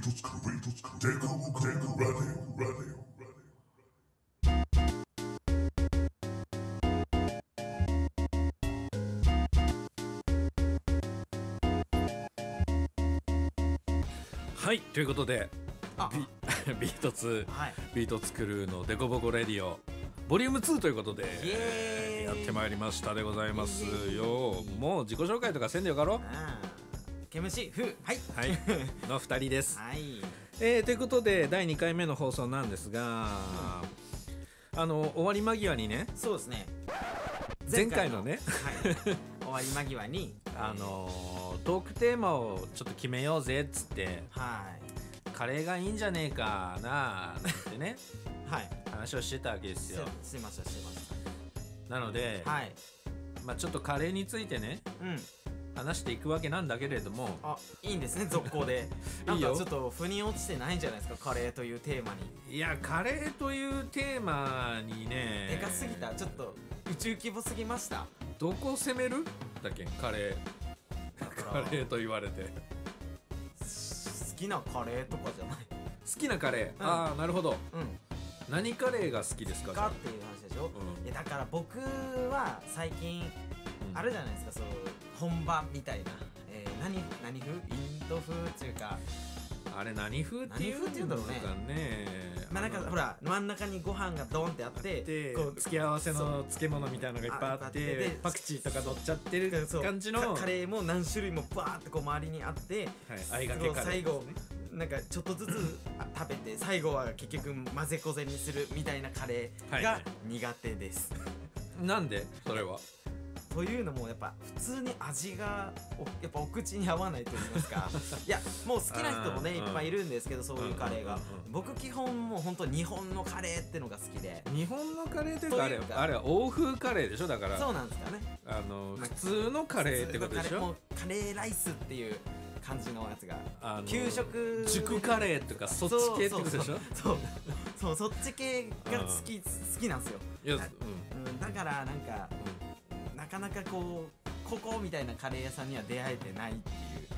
はい、ということでビートツビートツクルーのデコボコレディオボリューム2ということでやってまいりましたでございますよ。もう自己紹介とかせんでよかろ。 ケムシフはいの2人です。 はい、 ということで第2回目の放送なんですが、終わり間際にね、 そうですね、 前回のね、 終わり間際にトークテーマをちょっと決めようぜっつって、カレーがいいんじゃねえかななんてね話をしてたわけですよ。 してましたなので、まあちょっとカレーについてね、話していくわけなんだけれども、 いいんですね、続行でなんかちょっと腑に落ちてないんじゃないですか、カレーというテーマに。 いや、カレーというテーマにね、 でかすぎた、ちょっと宇宙規模すぎました。 どこ攻めるだっけ、カレーと言われて好きなカレーとかじゃない。 好きなカレー、ああなるほど、何カレーが好きですかっていう話でしょ。いやだから僕は最近あるじゃないですか、そう本場みたいな、何風、インド風っていうか、 あれ何風っていうんだろうね。 まあなんかほら真ん中にご飯がドンってあってこう付け合わせの漬物みたいなのがいっぱいあってパクチーとか乗っちゃってる感じのカレーも何種類もバーってこう周りにあって、 相掛けカレー、 最後なんかちょっとずつ食べて最後は結局混ぜこぜにするみたいなカレーが苦手です。 なんでそれは？ というのもやっぱ普通に味がやっぱお口に合わないと言いますかいやもう好きな人もねいっぱいいるんですけど、そういうカレーが僕基本もうほんと日本のカレーってのが好きで。 日本のカレーというかあれは欧風カレーでしょ。だからそうなんですかね、 普通のカレーってことでしょ。 もうカレーライスっていう感じのやつが給食熟カレーとかそっち系ってことでしょ。 そうそっち系が好きなんですよ。だからなんかなかなかここみたいなカレー屋さんには出会えてないっていう。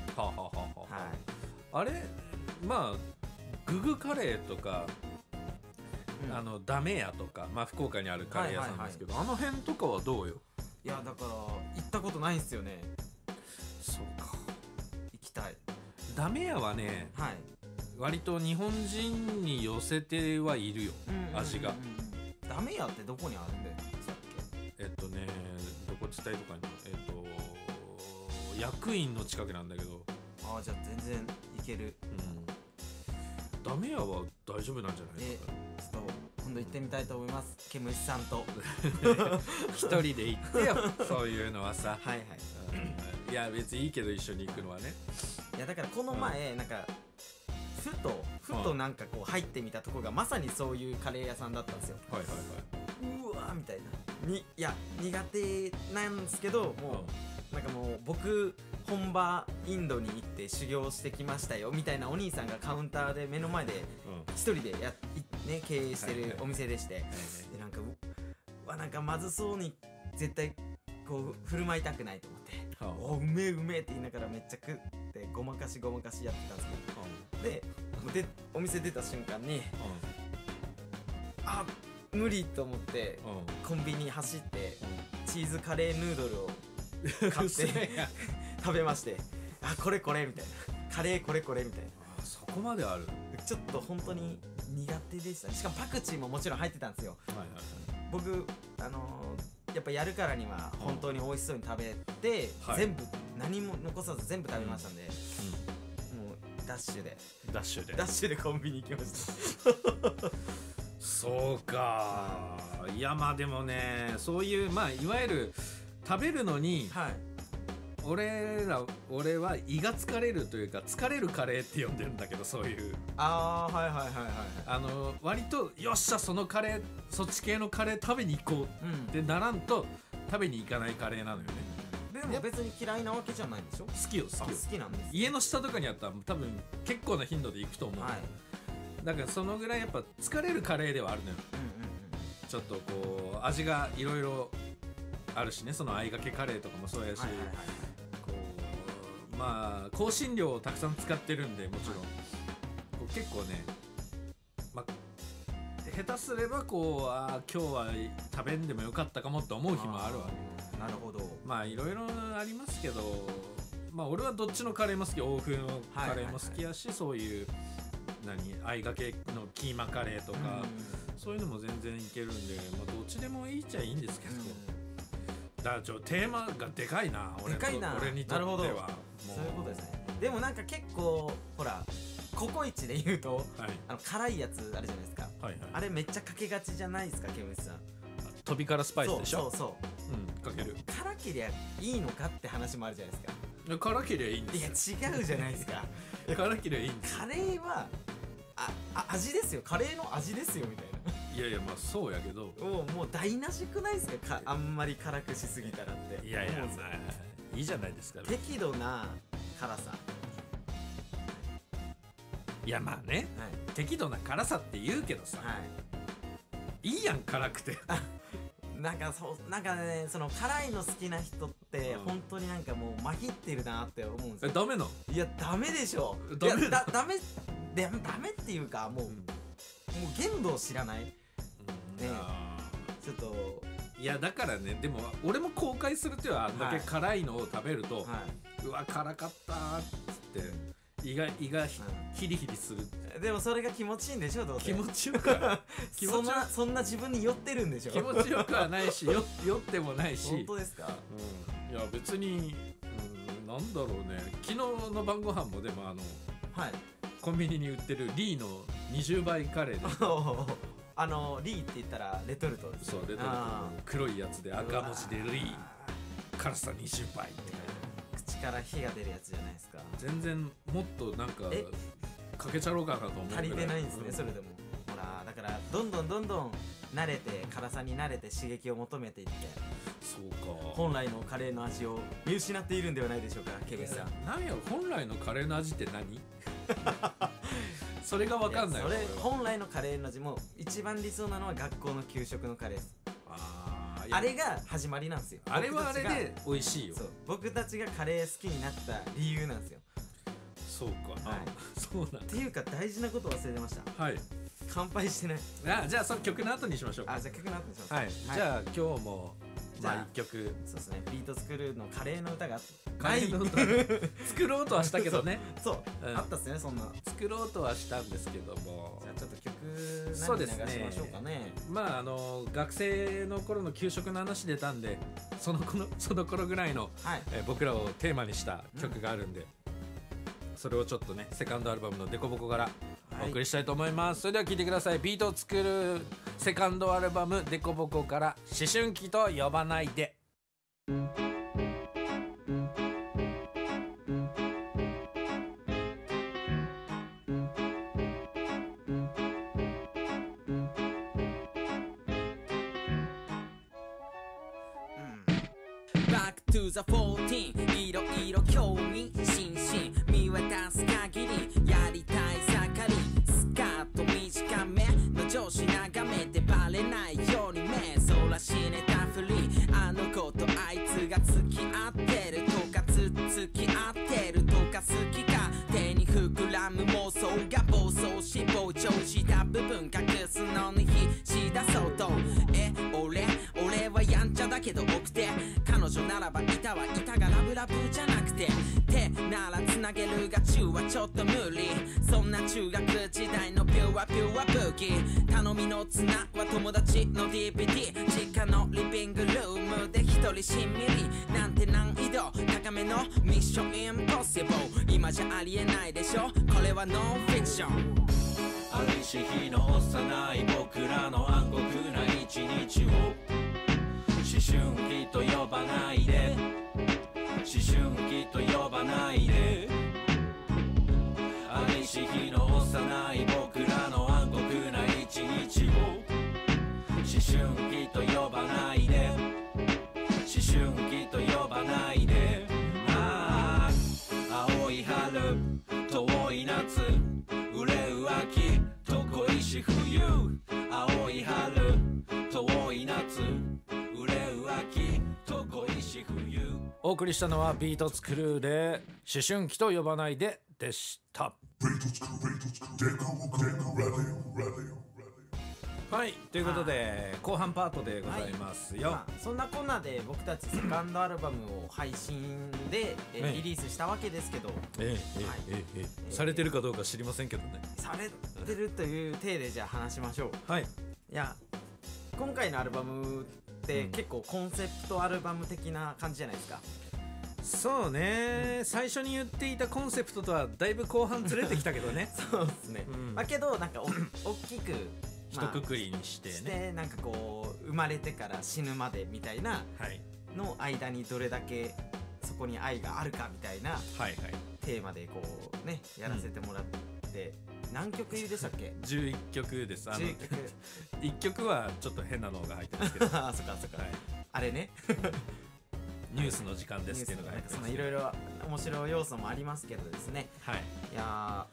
あれまあググカレーとかダメ屋とか、まあ福岡にあるカレー屋さんですけど、あの辺とかはどうよ。 いやだから行ったことないんすよね。 そうか、 行きたい。 ダメ屋はね、割と日本人に寄せてはいるよ、味が。 ダメ屋ってどこにあるんだよ。 どこ伝えとかに役員の近くなんだけど。 じゃあ全然行ける。 ダメ屋は大丈夫なんじゃないかな。 ちょっと今度行ってみたいと思います、ケムシさんと一人で行ってよそういうのはさ。いや別にいいけど一緒に行くのはね。 いやだからこの前なんかふとなんかこう入ってみたとこがまさにそういうカレー屋さんだったんですよ。うわーみたいな。いや苦手なんですけど、もうなんかもう僕本場インドに行って修行してきましたよみたいなお兄さんがカウンターで目の前で一人で経営してるお店でして、でなんかなんかまずそうに絶対こう振る舞いたくないと思って、おうめえうめえって言いながらめっちゃ食ってごまかしやってたんですけど、でお店出た瞬間に無理と思ってコンビニ走ってチーズカレーヌードルを買って食べまして、これみたいな、カレーこれみたいな。 そこまである。 ちょっと本当に苦手でしたね。しかもパクチーももちろん入ってたんですよ。僕やっぱやるからには本当に美味しそうに食べて、全部何も残さず全部食べましたんで、もうダッシュでコンビニ行きましたそうか。いやまあでもね、そういうまあいわゆる食べるのに、俺は胃が疲れるというか疲れるカレーって呼んでるんだけど、そういう割とよっしゃそのカレーそっち系のカレー食べに行こうってならんと食べに行かないカレーなのよね。 でも別に嫌いなわけじゃないんでしょ。 好きよ。 好きなんです。 家の下とかにあったら多分結構な頻度で行くと思う。だからそのぐらいやっぱ疲れるカレーではあるのよ。ちょっとこう味がいろいろあるしね、その相掛けカレーとかもそうやし、まあ香辛料をたくさん使ってるんでもちろん、 結構ね、まあ下手すればこう今日は食べんでもよかったかもって思う日もあるわけ。 なるほど。 まあいろいろありますけど、まあ俺はどっちのカレーも好き、欧風のカレーも好きやし、そういうあいがけのキーマカレーとか、そういうのも全然いけるんで、まあ、どっちでもいいっちゃいいんですけど、だからテーマがでかいな、俺にとっては。 そういうことですね。でもなんか結構ほらココイチで言うと、辛いやつあるじゃないですか、あれめっちゃかけがちじゃないですか、ケムシさん。 飛びからスパイスでしょ。 そうかける。 辛けりゃいいのかって話もあるじゃないですか。 辛けりゃいいんですよ。いや違うじゃないですか。 辛けりゃいいんですよ。 カレーは味ですよ、カレーの味ですよみたいな。 いやいや、まあそうやけど、 もう台無しくないですか、あんまり辛くしすぎたらって。 いやいや、まあいいじゃないですか。 適度な辛さ。 いやまあね、適度な辛さって言うけどさ、いいやん辛くて。 なんかね、その辛いの好きな人って本当になんかもうまひってるなって思うんですよ。 ダメなの？ いやダメでしょ。ダメっていうか、もう限度を知らない。ちょっといやだからね、でも俺も後悔するっていうのは、あんだけ辛いのを食べると、うわ辛かったーっつって胃がヒリヒリする。 でもそれが気持ちいいんでしょ、どうせ。 気持ちよくはそんな自分に酔ってるんでしょ。 気持ちよくはないし、酔ってもないし。 本当ですか？ いや別に、なんだろうね、昨日の晩ご飯もでもコンビニに売ってるリーの20倍カレーでリーって言ったらレトルトです。 そう、レトルト黒いやつで赤文字でリー、辛さ20倍って口から火が出るやつじゃないですか。 全然もっとなんかかけちゃろうかなと思うぐらい。 足りてないんですね、それでも。ほらだからどんどん慣れて、辛さに慣れて刺激を求めていって、 そうか、 本来のカレーの味を見失っているんではないでしょうか、ケビンさん。 何や本来のカレーの味って何？それが分かんない。 それ本来のカレーの味も一番理想なのは学校の給食のカレーです。あれが始まりなんですよ。 あれはあれで美味しいよ。 そう、僕たちがカレー好きになった理由なんですよ。 そうか、そうなんだ。 っていうか大事なこと忘れてました。乾杯してない。 じゃあその曲の後にしましょう。 じゃあ曲の後にします。 じゃあ今日も1曲、 そうですね、ビート作るのカレーの歌が作ろうとはしたけどね。 そうあったっすね、そんな。 作ろうとはしたんですけども、 じゃあちょっと曲何流しましょうかね。 まあ学生の頃の給食の話出たんで、その頃ぐらいの僕らをテーマにした曲があるんで、それをちょっとね、セカンドアルバムのデコボコからお送りしたいと思います。それでは聴いてください。ビートを作るセカンドアルバムデコボコから思春期と呼ばないで。 バックトゥザ14、いろいろ興味津々、見渡す限りやりたい盛り、スカート短めの女子眺めてバレないように目そらしネタフリー、あの子とあいつが付き合ってるとか付き合ってるとか好きか手に膨らむ妄想が暴走し膨張した部分隠すのに必死だそうと、俺はやんちゃだけど奥手、彼女ならばいたはいたがラブラブじゃなくて手ならつなげるが中はちょっと無理、そんな中学時代のピュア武器、頼みの綱は友達の DVD、 実家のリビングルームで一人しんみりなんて難易度高めのミッションインポッシブル、今じゃありえないでしょ、これはノンフィクション。 ありし日の幼い僕らの暗黒な一日を思春期と呼ばないで、思春期と呼ばないで、ありし日の幼い僕らの暗黒な一日を思春期と呼ばないで、思春期と呼ばないで、青い春遠い夏売れ浮気と恋し冬、青い春遠い夏売れ浮気と恋し冬。 お送りしたのはビートツクルーで思春期と呼ばないででした。はい、ということで後半パートでございますよ。 そんなこんなで僕たちセカンドアルバムを配信でリリースしたわけですけど、 されてるかどうか知りませんけどね。 されてるという体でじゃあ話しましょう。 はい。 いや、今回のアルバムって結構コンセプトアルバム的な感じじゃないですか。 そうね、最初に言っていたコンセプトとはだいぶ後半ずれてきたけどね。 そうですね。だけどなんか大きく一括りにしてね、 なんかこう生まれてから死ぬまでみたいなの間にどれだけそこに愛があるかみたいなテーマでこうねやらせてもらって、何曲でしたっけ ？11曲です。11曲1曲はちょっと変なのが入ってますけどあ、そっかそっか、あれねニュースの時間ですけど、 そのいろいろ面白い要素もありますけどですね。 はい。いや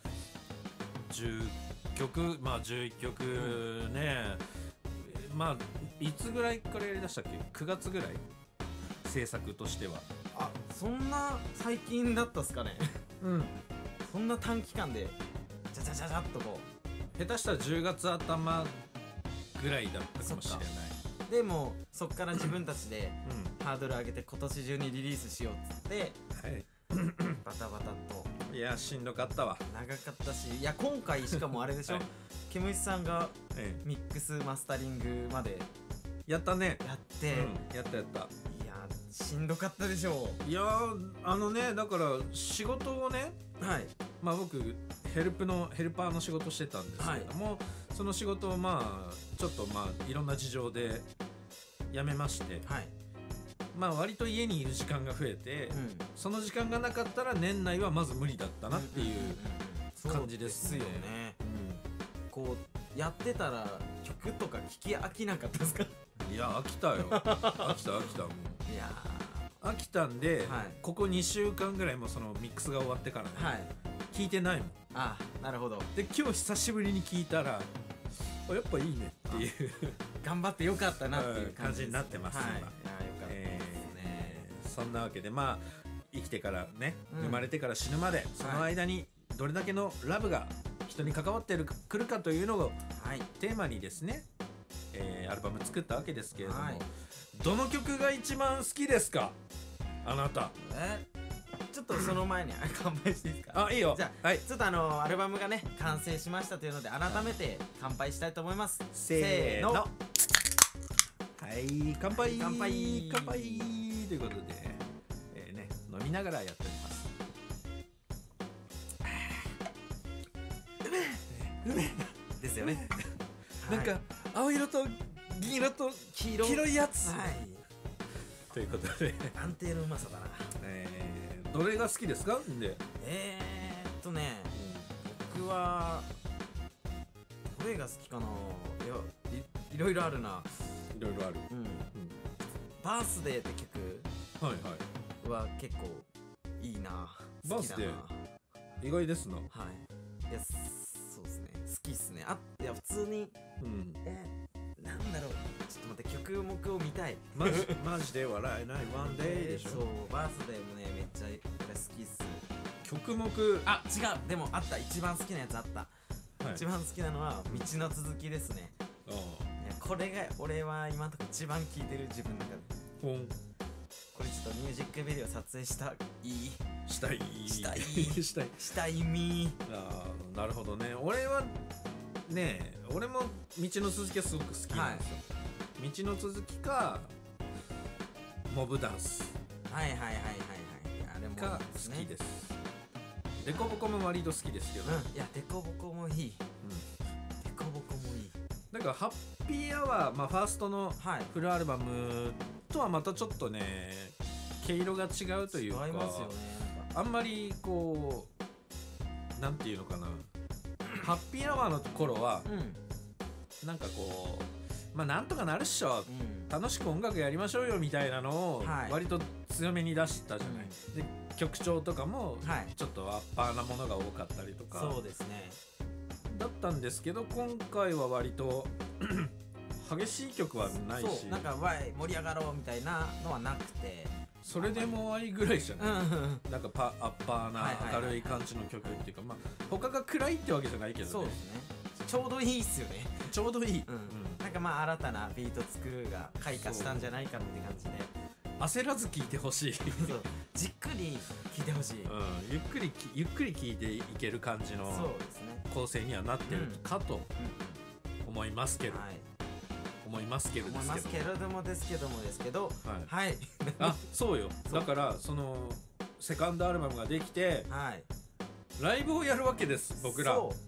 10曲、まあ11曲ね、まあいつぐらいからやりだしたっけ？9月ぐらい制作としては。 あ、そんな最近だったっすかね。そんな短期間でじゃじゃじゃじゃっとこう、下手したら10月頭ぐらいだったかもしれない。 でもそっから自分たちでハードル上げて今年中にリリースしようっつって、バタバタと。 いや、しんどかったわ。 長かったし、いや今回しかもあれでしょ、ケムシさんがミックスマスタリングまでやったね。 やって、 やった。いやしんどかったでしょう。いやだから仕事をね、まあ僕ヘルパーの仕事してたんですけども、その仕事をまあちょっといろんな事情で辞めまして、まあ割と家にいる時間が増えて、その時間がなかったら年内はまず無理だったなっていう感じですよね。 こうやってたら曲とか聴き飽きなかったですか？ いや、飽きたよ。飽きたもう。いや飽きたんで、ここ2週間ぐらいもそのミックスが終わってからね、聞いてないもん。 あ、なるほど。 で今日久しぶりに聞いたらやっぱいいねっていう頑張ってよかったなっていう感じになってます。そんなわけで、まあ生きてからね、生まれてから死ぬまでその間にどれだけのラブが人に関わってくるかというのをテーマにですね、アルバム作ったわけですけれども、どの曲が一番好きですか、あなた？ ちょっとその前に乾杯していいですか？ あ、いいよ。 じゃあ、ちょっとアルバムがね完成しましたというので改めて乾杯したいと思います。 せーの。はい、乾杯。乾杯ということで、ね、飲みながらやっております。 うめですよね。 なんか青色と銀色と黄色いやつ。ということで安定のうまさだな。 どれが好きですか？で僕はどれが好きかな。いろいろあるな。 いろいろある。 バースデーって曲は結構いいな。 バースデー意外ですな。 いや、そうですね、好きっすね。いや普通になんだろう、ちょっと待って、曲目を見たい。 マジで笑えないワンデーでしょ。 そう、バースデーもねめっちゃこれ好きっす。 曲目、 あ、違う、でもあった、一番好きなやつあった。一番好きなのは道の続きですね。いや、これが俺は今のところ一番聴いてる、自分の中で。これちょっとミュージックビデオ撮影したいみ。 なるほどね。俺も道の続きはすごく好きなんですよ。道の続きかモブダンスあれもが好きです。デコボコも割と好きですけど、 いや、デコボコもいい。デコボコもいい。 なんかハッピーアワー、ファーストのフルアルバムとはまたちょっとね毛色が違うというか、 違いますよね。 あんまりこうなんていうのかな、ハッピーアワーの頃は、なんかこうなんとかなるっしょ、楽しく音楽やりましょうよみたいなのを割と強めに出したじゃない。で曲調とかもちょっとアッパーなものが多かったりとか、 そうですね、 だったんですけど、今回は割と激しい曲はないし、 なんか盛り上がろうみたいなのはなくて、 それでも愛ぐらいじゃない、なんかアッパーなはいはいはい明るい感じの曲っていうか、まあ他が暗いってわけじゃないけどね。 そうですね、ちょうどいいっすよね。 ちょうどいい、 なんかまあ新たなビート作るが開花したんじゃないかって感じで、 焦らず聴いてほしい、 そうじっくり聴いてほしい、 ゆっくり聴いていける感じのそうですね、 構成にはなってるかと思いますけど、 はい、 思いますけど思いますけれどもですけどはい、 はいあ、そうよ。 そうだからそのセカンドアルバムができてはいライブをやるわけです、僕ら。 そう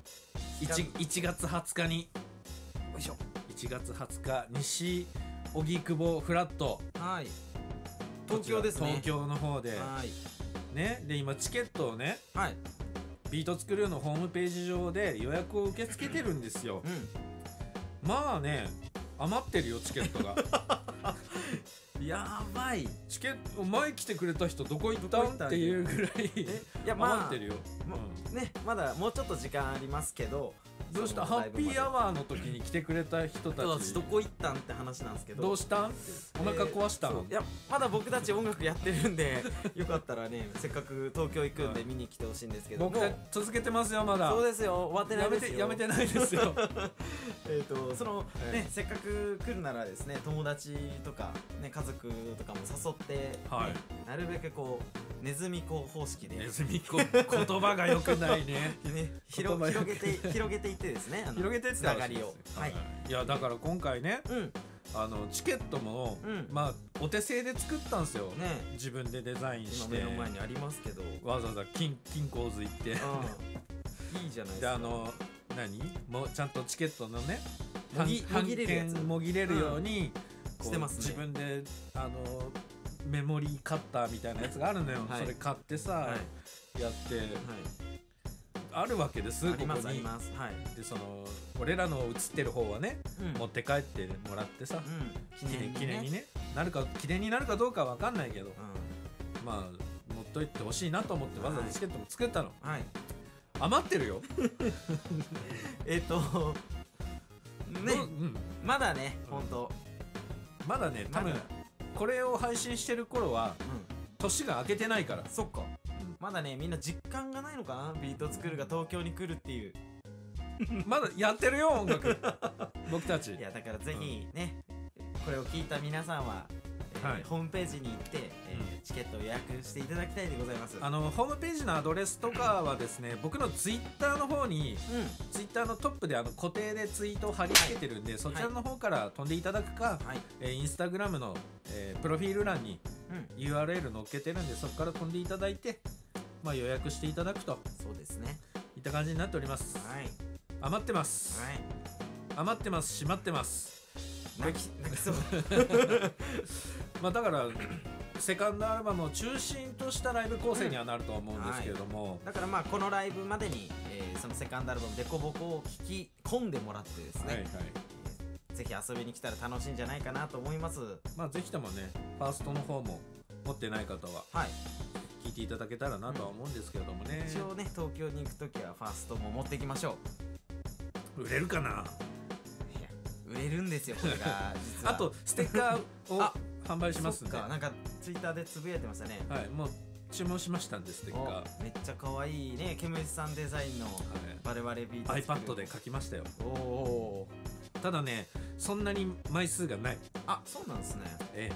1月20日に、 よいしょ、 1月20日西荻窪フラット、 はい東京ですね、 東京の方ではいね。で今チケットをね、 はいビートツクルーのホームページ上で予約を受け付けてるんですよ。まあね、余ってるよチケットがやばい、 チケット前来てくれた人どこ行ったんっていうぐらいいやまあ余ってるよ、 ね、まだもうちょっと時間ありますけど、 どうしたハッピーアワーの時に来てくれた人たちどこ行ったんって話なんですけど、 どうしたんってお腹壊したの、 そういやまだ僕たち音楽やってるんでよかったらね、せっかく東京行くんで見に来てほしいんですけど、 僕たち続けてますよまだ。 そうですよ、終わってないですよ、 やめてないですよそのええね、せっかく来るならですね、友達とかね、家族とかも誘ってね、 はいなるべくこうネズミ講方式でネズミ子言葉が良くないねね、 言葉広げていってですね、 広げてってつながりを、はい、 いやだから今回ね、 うんチケットも、 うんまあお手製で作ったんですよ、 ね、 自分でデザイン今して目の前にありますけど、 わざわざ金鉱図行っていいじゃないですでか。 もうちゃんとチケットのねもぎれるやつもぎれるように、こうしてますね自分でメモリーカッターみたいなやつがあるのよ、 はいそれ買ってさ、 はいやってはいあるわけですありますここに。 あります、はい、 でその俺らの写ってる方はね、 うん持って帰ってもらってさ、 うん、 記念にね記念になるかどうかは分かんないけど、 うまあ持っといてほしいなと思ってわざわざチケットも作ったの、 ん、はい、 余ってるよね、 うんまだね、本当、 まだね多分まだこれを配信してる頃はうん、 年が明けてないからそっか、まだね、みんな実感がないのかな、ビート作るが東京に来るっていう。 まだやってるよ音楽僕たちいやだからぜひね、これを聞いた皆さんは、 はいホームページに行って、チケットを予約していただきたいでございます。 ホームページのアドレスとかはですね僕のツイッターの方にツイッターのトップで固定でツイートを貼り付けてるんで、そちらの方から飛んでいただくか、 はい、 インスタグラムの、プロフィール欄にうん、 URL 載っけてるんでそこから飛んでいただいて、まあ、予約していただくとそうですね。 いった感じになっております。 はい、 余ってます、 はい、 余ってますしまってます。 泣きそう。 まあだからセカンドアルバムを中心としたライブ構成にはなるとは思うんですけれども、 だからまあこのライブまでに、そのセカンドアルバム「デコボコ」を聴き込んでもらってですね、 はいはい、 ぜひ遊びに来たら楽しいんじゃないかなと思います。 まあぜひともねファーストの方も持ってない方ははい、 聞いていただけたらなとは思うんですけれどもね、 一応ね東京に行くときはファーストも持っていきましょ売れるかな。 う。いや売れるんですよこれが実は。 あとステッカーをあ販売しますんで、はそっか、なんかツイッターでつぶやいてましたね。 い、もう注文しましたんでステッカーおめっちゃ可愛いね、ケムシさんデザインの我々ビート作る iPad で書きましたよ。 おおただねそんなに枚数がない。 あ、そうなんですね。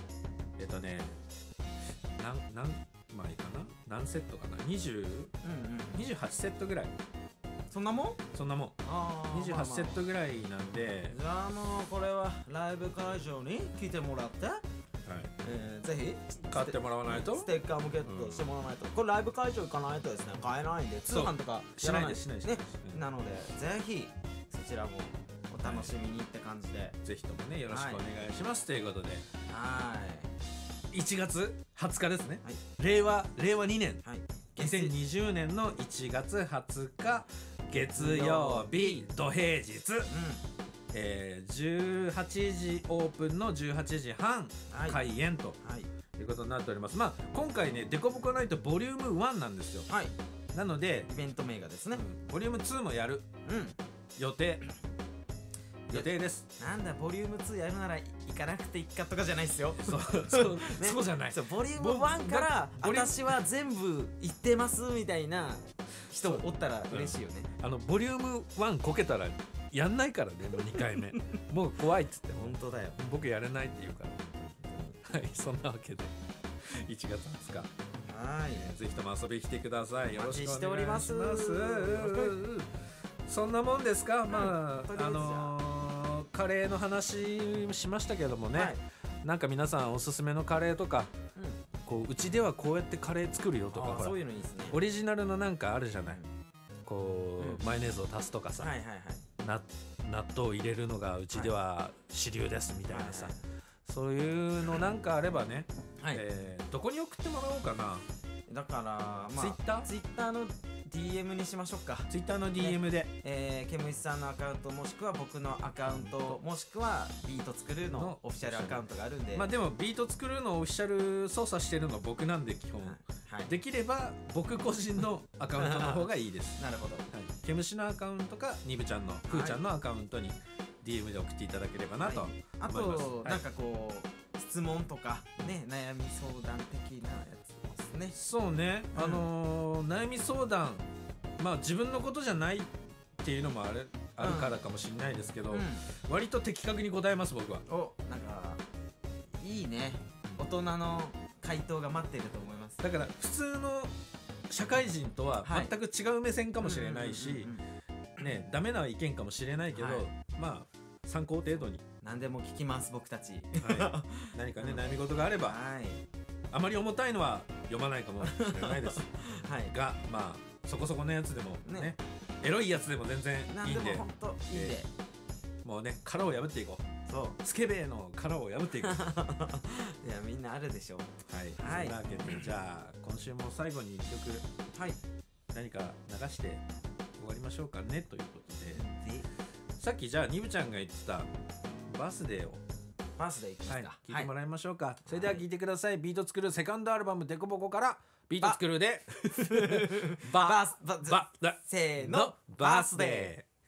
何枚かな、何セットかな、28セットぐらい、 そんなもん。 そんなもん28セットぐらいなんで、 じゃあもうこれはライブ会場に来てもらって、ぜひ買ってもらわないとステッカーもゲットしてもらわないと、これライブ会場行かないとですね買えないんで、通販とかやらないしないね、なのでぜひそちらもお楽しみにって感じで、 ぜひともねよろしくお願いします、ということではい 1月20日ですね、 はい令和2年はい、 2020年の1月20日月曜日土平日、18時オープンの18時半はい開演とはいいうことになっております。まあ今回ねデコボコナイトボリューム1なんですよ。 はい、 なので、 イベント名がですね、 ボリューム2もやるうん、 予定予定です。 なんだボリューム2やるなら行かなくていいかとかじゃないですよ。 そうじゃない。 そうボリューム1から私は全部行ってますみたいな人おったら嬉しいよね。 ボリューム1こけたらやんないからね、もう2回目もう怖いっつって、 本当だよ、 僕やれないって言うからはい、そんなわけで1月20日、 はい、 ぜひとも遊びに来てください。よろしくお願いします。そんなもんですか。まあカレーの話しましたけどもね、はい、なんか皆さんおすすめのカレーとか、こうちではこうやってカレー作るよとか、ほらそういうのいいですね。 オリジナルのなんかあるじゃない、こう、マヨネーズを足すとかさ、納豆を入れるのがうちでは主流ですみたいなさ、そういうのなんかあればね、どこに送ってもらおうかな。 だからまあツイッターの DM にしましょうか。 ツイッターの DM で、 ケムイさんのアカウントもしくは僕のアカウントもしくはビート作るのオフィシャルアカウントがあるんで、 まあでもビート作るのオフィシャル操作してるの僕なんで基本、できれば僕個人のアカウントの方がいいですなるほど、 ケムシのアカウントかニブちゃんのふーちゃんのアカウントに DM で送っていただければなと思います。 あとなんかこう質問とかね、悩み相談的なやつですね。 そうね、悩み相談、まあ自分のことじゃないっていうのもあるからかもしれないですけど、割と的確に答えます僕は。 なんかいいね、大人の回答が待ってると思います。 だから普通の社会人とは全く違う目線かもしれないしね、ダメな意見かもしれないけど、まあ参考程度に何でも聞きます僕たち、 何かね悩み事があれば、あまり重たいのは読まないかもしれないですが、まあそこそこのやつでもね、エロいやつでも全然いいんで、もうね殻を破っていこう。そう、スケベの殻を破っていこういやみんなあるでしょう。 はい、そんなわけでじゃあ今週も最後に一曲、何か流して終わりましょうかねということで、さっきじゃあニブちゃんが言ってたバースデーをいきますか、 聞いてもらいましょうか。それでは聞いてください。ビート作るセカンドアルバムデコボコからビート作るでせーの、バースデー。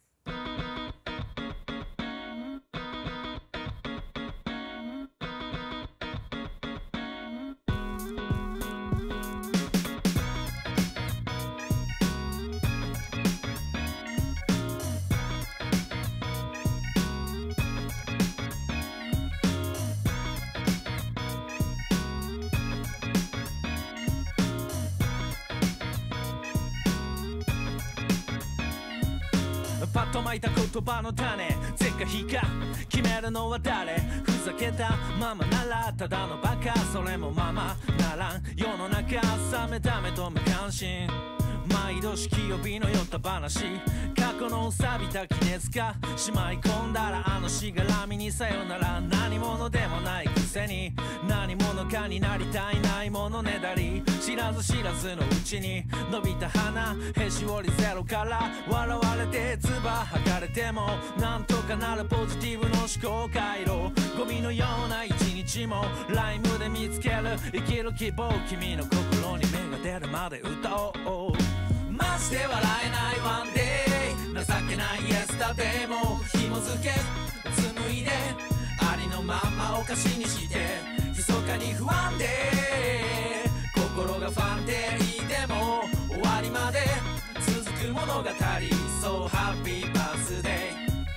パッと巻いた言葉の種、是か非か決めるのは誰。ふざけたままならただのバカ、それもままならん世の中。冷めた目と無関心、毎年清日の酔った話、過去の錆びた気熱かしまい込んだらあのしがらみにさよなら。何者でもないくせに何者かになりたい、ないものねだり、知らず知らずのうちに伸びた花へし折りゼロから笑われて唾吐かれてもなんとかなるポジティブの思考回路。ゴミのような一日もライムで見つける生きる希望、君の心に目が出るまで歌おう。マジで笑えないワンデー、情けないイエスタデーも紐付け紡いでありのまんまお菓子にして、密かに不安で心がファンデリーでも終わりまで続く物語。So happy birthday。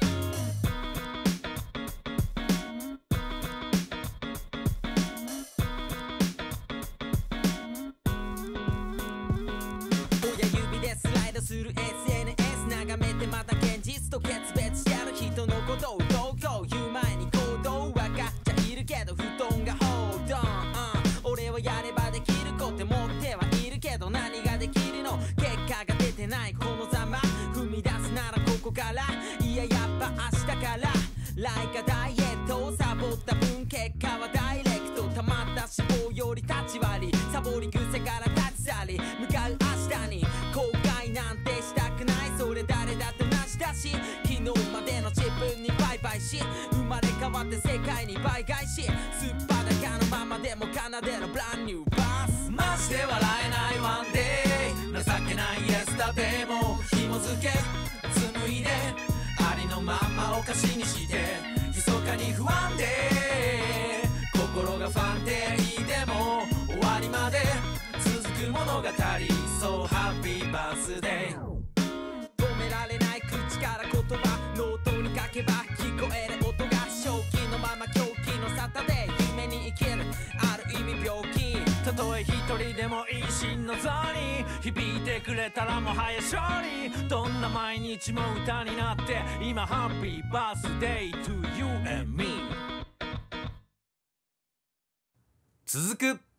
スライドする SNS 眺めてまた現実と決別してる人のことをどうこう言う前に行動分かっちゃいるけど布団が Hold on、俺はやればできること持ってはいるけど何ができるの、結果が出てないこのざま踏み出すならここから、いややっぱ明日からライカダイエットをサボった分結果はダイレクト、溜まった脂肪より立ち割りサボり癖から立ち去り向かう明日に後悔なんてしたくない、それ誰だって同じだし、昨日までの自分にバイバイし生まれ変わって世界に倍返し、すっぱだかのままでも奏でるブランニューバース。 マジで笑えないワンデー、情けないイエスタデーも紐付け紡いでありののままお菓子にして密かに不安で心が不安定でも終わりまで続く物語 So happy birthday 止められない口から言葉ノートに書けば聞こえる音が正気のまま狂気の沙汰で夢に生きるある意味病気たとえ一人でもいい心の座に響いてくれたらもはや勝利どんな毎日も歌になって今 Happy Birthday to you and me 続く